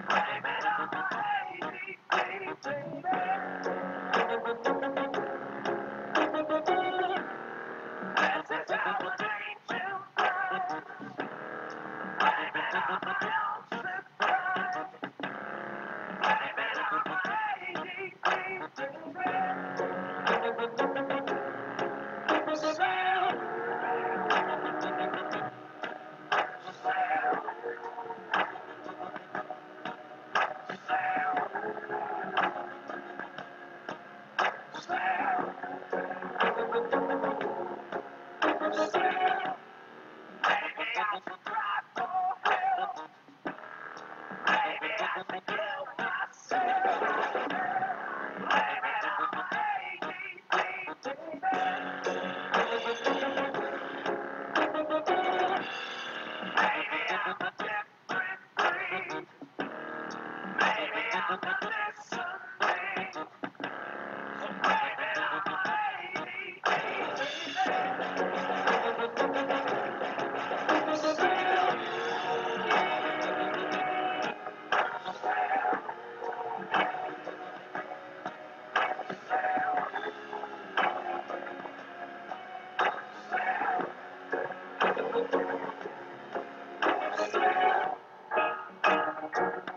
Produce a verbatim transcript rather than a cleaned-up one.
Blame it on my A D D, baby. This is how an angel does. Blame it on my own surprise. Blame it on my A D D, baby. Sail, sail, sail, sail, sail. Maybe I should try for help. Maybe I should kill myself. Blame it on my A D D, baby. Maybe I'm a different breed. Maybe I'm a listening. So blame it on my A D D, baby. Sail, sail, sail.